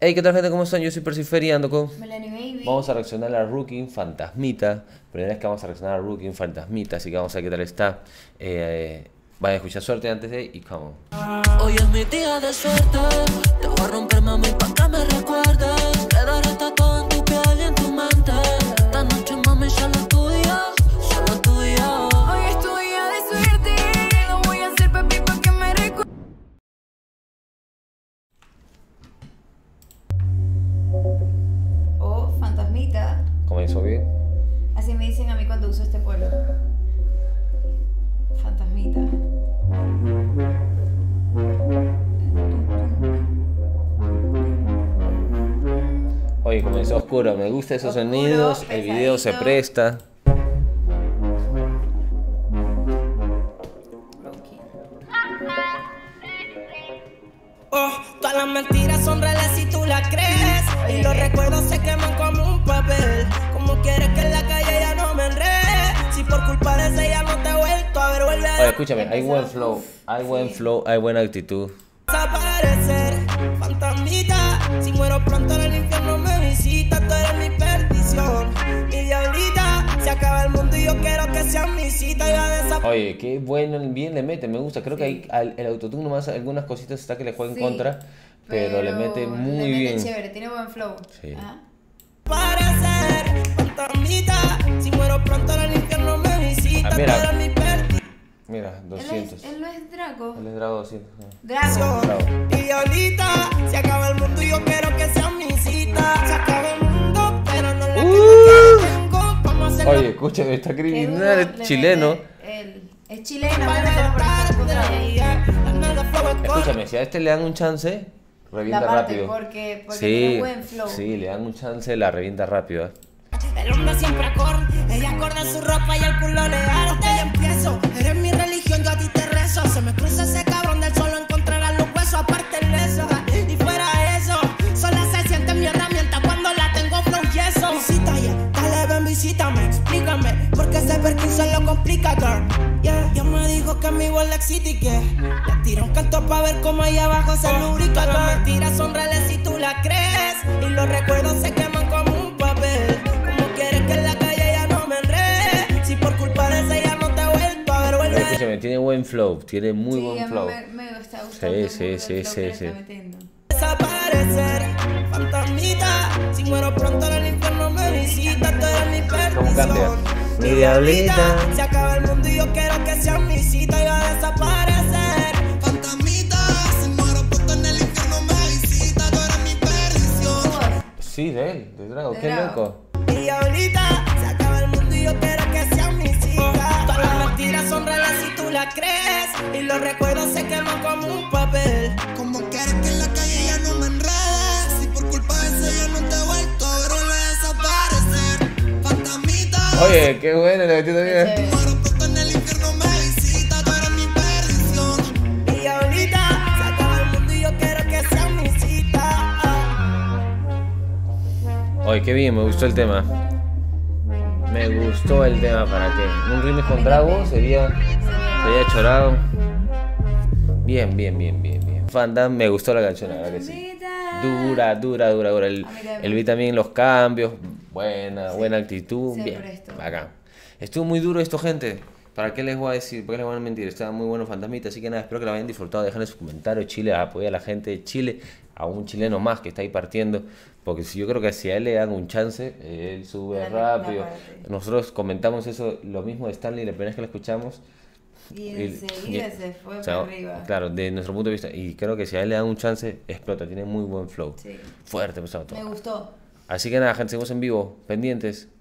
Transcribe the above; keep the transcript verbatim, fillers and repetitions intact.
Hey, ¿qué tal, gente? ¿Cómo están? Yo soy Percifer y ando con... Melanie Baby. Vamos a reaccionar a Rookie Fantasmita. Primera vez que vamos a reaccionar a Rookie Fantasmita, así que vamos a ver qué tal está. Eh, vayan a escuchar suerte antes de... y come on. Hoy es mi día de suerte. Te voy a romper, mami, pa' que me recuerdes. Quedaré todo en tu piel y en tu mente. Esta noche, mami, solo tuya, solo tuya. Hoy es tu día de suerte. Lo voy a hacer, papi, pa' que me recuerdes. Oh, fantasmita. ¿Comenzó bien? Así me dicen a mí cuando uso este pueblo. Fantasmita. Oye, comenzó oscuro. Me gustan esos Oscuro, sonidos. El video se pesadito. presta. Rookie. Oh, todas las mentiras son reales si tú las crees. Y los recuerdos se queman como un papel. Como quieres que en la calle ya no me enrede. Si por culpa de ese ya no te he vuelto a ver, vuelve a Oye, escúchame. Hay buen flow. Hay buen flow. Hay buena actitud. desaparecer. Fantasmita, si muero pronto en el infierno me visita. Tú eres mi perdición, mi diablita. Se acaba el mundo y yo quiero que seas mi cita. Y va a desaparecer. Oye, qué bueno, bien le mete, me gusta. Creo que hay, al, el autotune nomás algunas cositas está que le juega en Sí, contra, pero, le mete muy le mete bien. chévere, tiene buen flow. Sí. Ajá. Parecer, fantasmita, si muero pronto en el infierno me visita. Ah, mira. Tú eres mi perdición. Mira, Él, doscientos. es, él no es Draco. Él es Drago doscientos. ah. Draco. Bravo. Y diablita, se acaba el mundo y yo quiero que seas mi cita. Se acaba el mundo, pero no la que yo tengo. Vamos a hacerlo. Oye, escúchame, está Qué duro criminal, le es chileno. mete él. Es chileno, obviamente por eso está encontrado. Escúchame, si a este le dan un chance, revienta La parte, rápido. porque, porque Sí, tiene buen flow. sí, le dan un chance, la revienta rápido. ¿eh? El hombre siempre acorde, ella acorde su ropa y el culo le arte. Y empiezo, eres mi religión, yo a ti te rezo. Se me cruza ese cabrón del solo encontrarás los huesos, aparte el beso. Y fuera eso, sola se siente mi herramienta cuando la tengo flow yeso. Visita ya, dale ven, visítame, explícame, porque ese Perkin lo complica, girl. Yeah, ya me dijo que mi voz le excita y que le tira un canto pa' ver cómo ahí abajo se lubrica. Las mentiras son reales si tú las crees, y los recuerdos se queman como un papel. Que en la calle ya no me enrede. Si por culpa de ese ya no te he vuelto a ver, vuelve. Pero escúchame, tiene buen flow, tiene muy Sí, a buen mí flow. me, me está gustando. Sí, sí, mucho sí, el flow sí, que le sí. está metiendo. Desaparecer, fantasmita. Si muero pronto en el infierno me visita. Tú eres mi ¿Cómo cambia? perdición, Mi diablita. Se acaba el mundo y yo quiero que seas mi cita. Y va a desaparecer. Fantasmita, si muero pronto en el infierno me visita. Tú eres mi perdición. Sí, de él, de Drago, De qué Drago. loco. Y ahorita se acaba el mundo y yo quiero que seas mi cita. Todas las mentiras son reales si tú las crees, y los recuerdos se queman como un papel. Como quieres que en la calle ya no me enredes. Si por culpa de eso ya no te he vuelto a ver, vuelve a desaparecer. Fantasmita. Oye, qué bueno, le metió Qué también. chévere. Muero pronto en el infierno me visita. Tú eres mi perdición. Y ahorita se acaba el mundo y yo quiero que seas mi cita. Oye, qué bien, me gustó el tema. Me gustó el tema, ¿para qué? Un remix con Drago sería, sería chorado. Bien, bien, bien, bien, bien. Fandom, me gustó la canción, la verdad que sí. Dura, dura, dura, dura. El, A mí también. el vi también los cambios. Buena, buena actitud. Se Bien, prestó. acá. Estuvo muy duro esto, gente. ¿Para qué les voy a decir? ¿Por qué les voy a mentir? Estaba muy bueno Fantasmita, así que nada, espero que lo hayan disfrutado. Dejen sus comentarios. Chile, apoya a la gente de Chile, a un chileno más que está ahí partiendo. Porque si yo creo que si a él le dan un chance, eh, él sube La- la rápido. parte. Nosotros comentamos eso, lo mismo de Stanley, la primera vez que lo escuchamos. Y Y- enseguida y- se fue o sea, para arriba. Claro, de nuestro punto de vista. Y creo que si a él le dan un chance, explota. Tiene muy buen flow. Sí. Fuerte, pesado Me todo. gustó. Así que nada, gente, seguimos en vivo. Pendientes.